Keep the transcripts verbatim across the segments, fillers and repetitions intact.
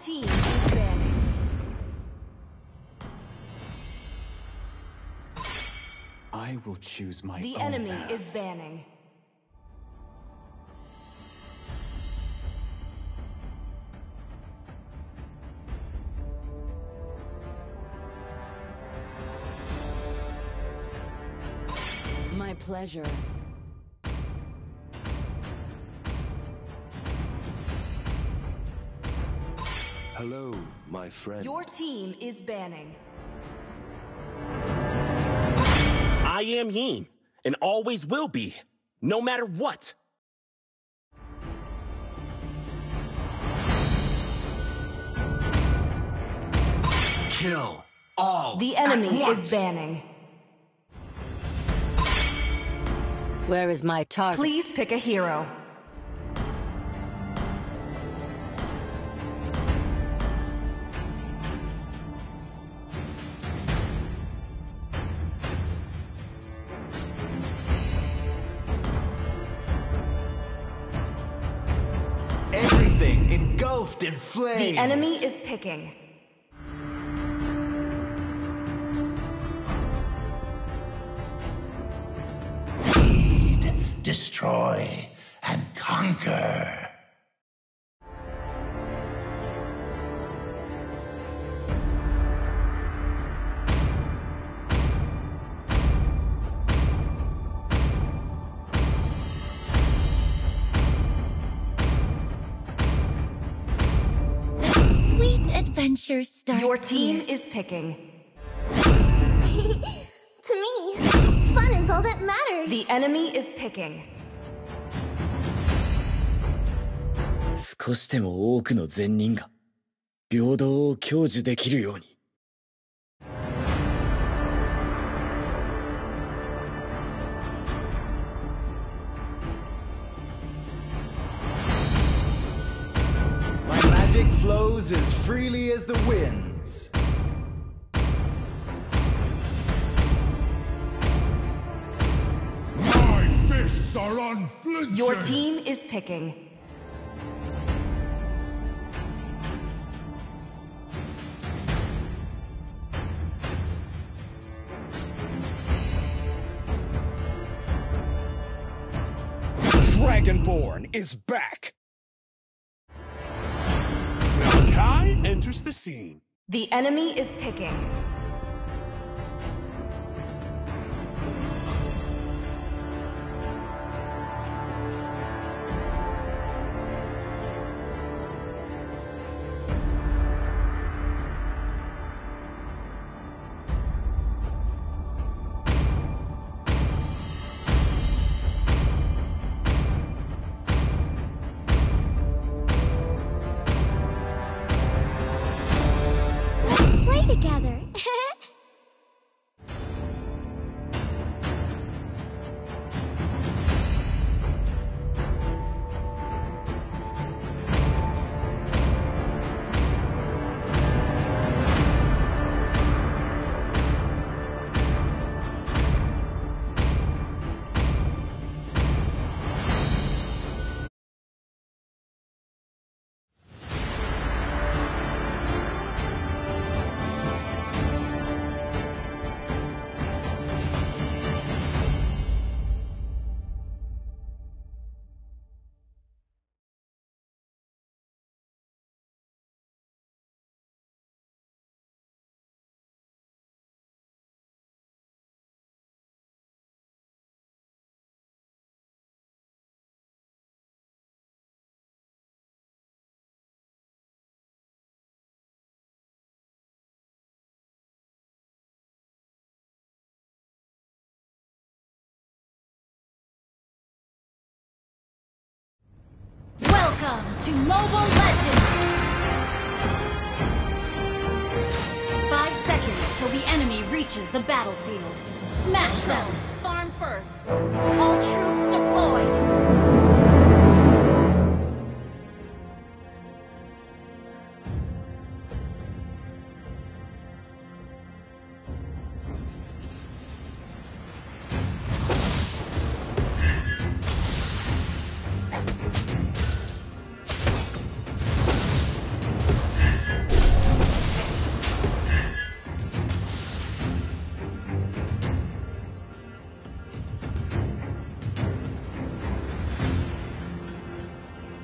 team is banning. I will choose my The own enemy path. is banning. My pleasure. Hello, my friend. Your team is banning. I am Yin, and always will be, no matter what. Kill all. The enemy at is once. banning. Where is my target? Please pick a hero. Everything engulfed in flames. The enemy is picking. Feed, destroy, and conquer. Sweet adventure starts. Your team here. is picking. To me, fun is all that matters. The enemy is picking. 少しでも多くの善人が平等を享受できるように。 My magic flows as freely as the winds. My fists are unflinching. Your team is picking. Dragonborn is back! Malachi enters the scene. The enemy is picking. Let's play together. Welcome to Mobile Legends! Five seconds till the enemy reaches the battlefield. Smash them! Farm first. All troops deployed.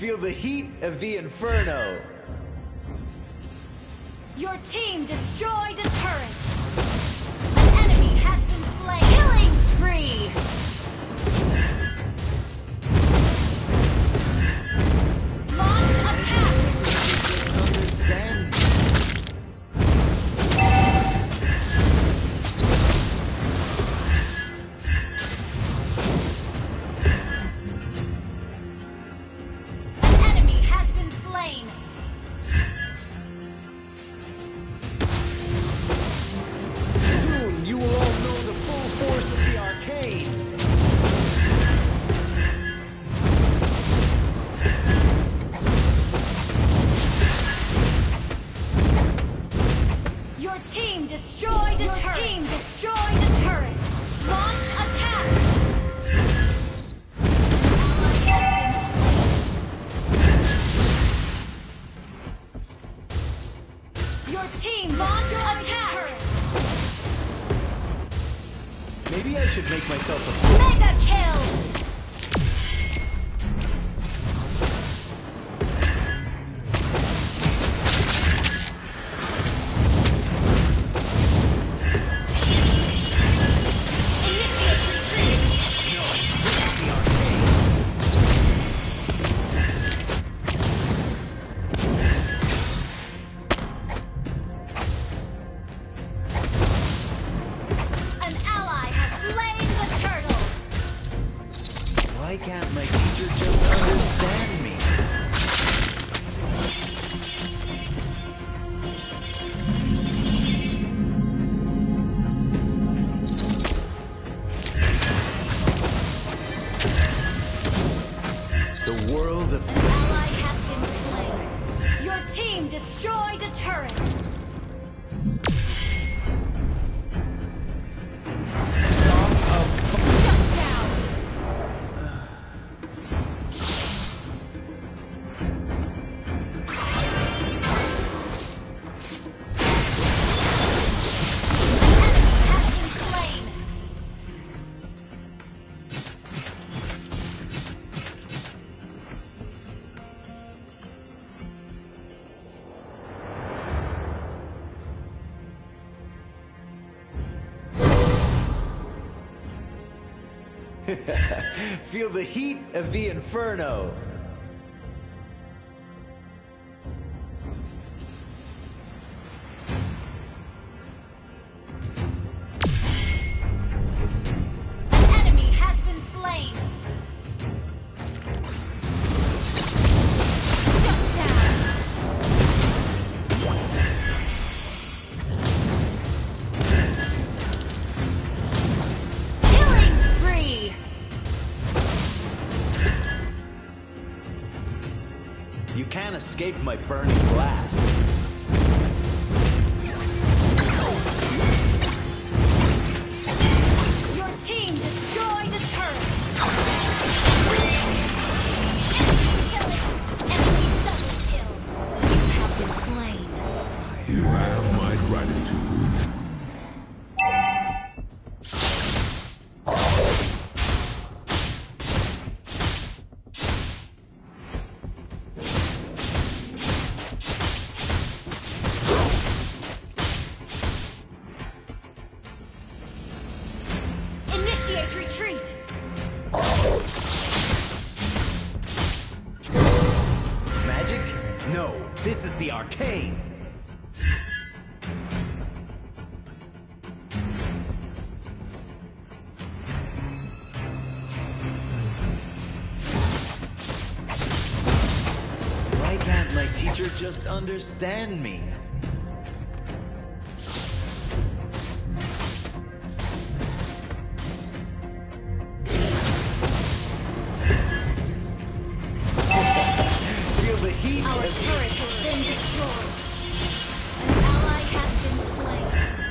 Feel the heat of the Inferno. Your team destroyed a turret. An enemy has been slain. Killing spree. Launch attack. Understand? An enemy has been slain. Soon you will all know the full force of the arcane. Your team destroyed a Your turret. Your team destroyed a turret. Launch attack. Your team launch attack. Maybe I should make myself a Mega kill. Why can't my teacher just understand me? The world of ally has been slain. Your team destroyed a turret. Feel the heat of the Inferno. An enemy has been slain. Shut down. Killing spree. You can't escape my burning blast. Your team destroyed a turret. Enemy double kill. You have been slain. You have my gratitude. Initiate retreat. Magic? No, this is the arcane. Why can't my teacher just understand me? Feel the heat Our of turret has been destroyed. An ally has been slain.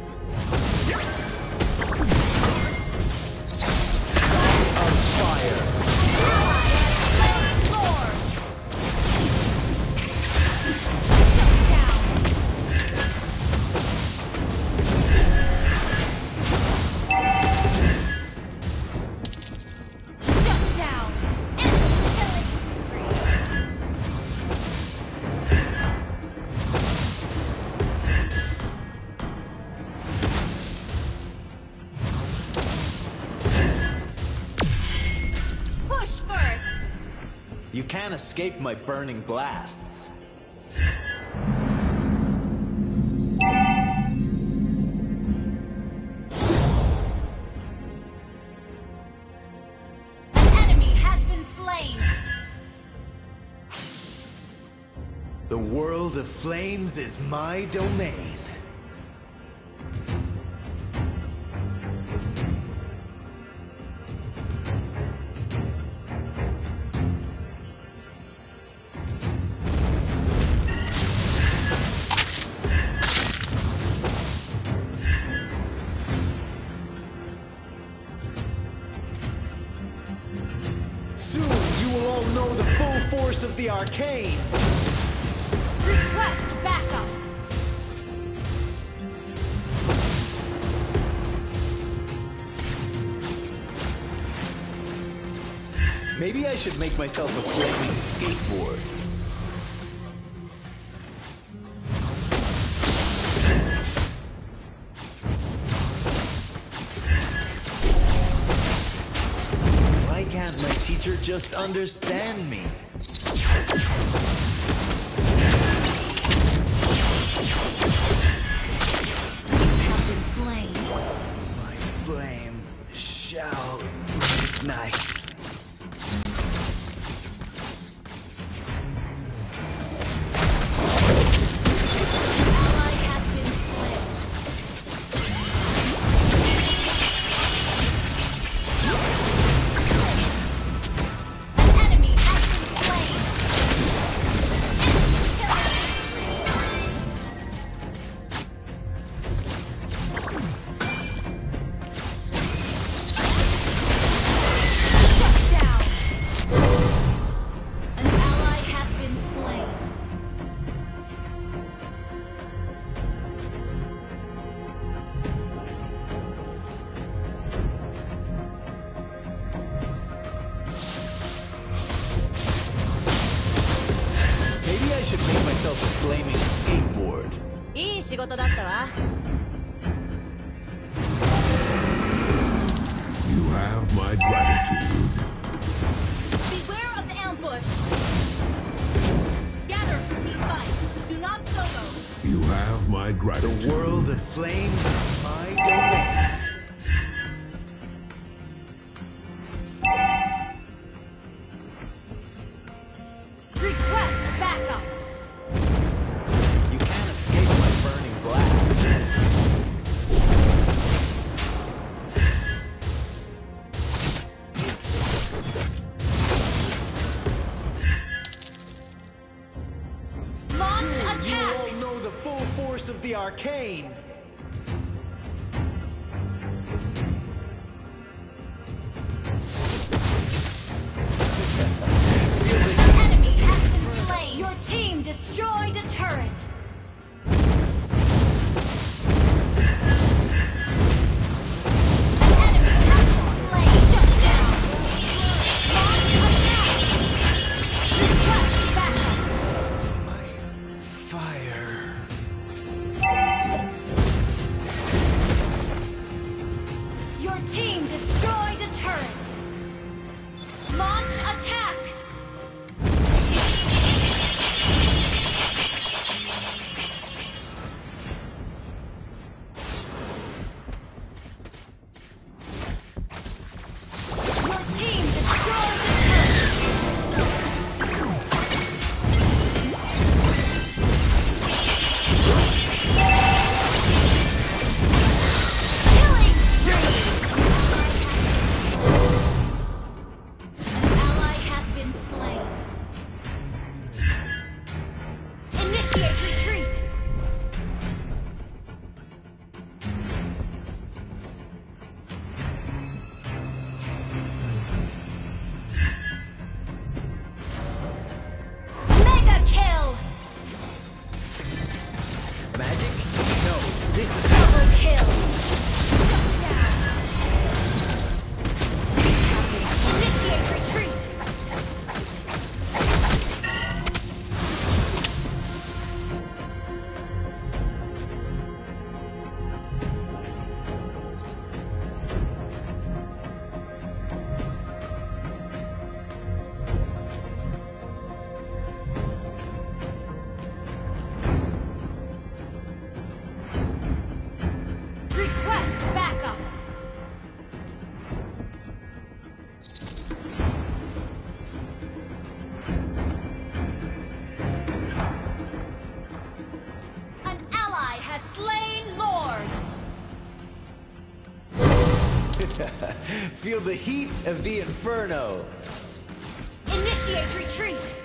of fire. Ally has slain Lord. Shut down. can't escape my burning blasts. An enemy has been slain. The world of flames is my domain. Soon you will all know the full force of the arcane. Request backup. Maybe I should make myself a flaming skateboard. Why can't my teacher just understand me? Have been slain. My flame shall ignite. Ally has been slain. An enemy has been slain. Shut down. An ally has been slain. Maybe I should make myself a flaming skateboard. いい仕事だったわ。 You have my gratitude. Beware of ambush. Gather for team fight. Do not solo. You have my The gratitude. world of flames is my domain. Request backup. You can't escape my burning blast. Launch You attack. all know the full force of the arcane. An enemy has been slain. Your team destroyed a turret. An enemy has been slain. Shut down. Launch attack. Request backup. My fire. Your team destroyed a turret. Launch attack. Your team destroyed a turret. Killing spree. Ally has has slain Lord! Feel the heat of the Inferno. Initiate retreat!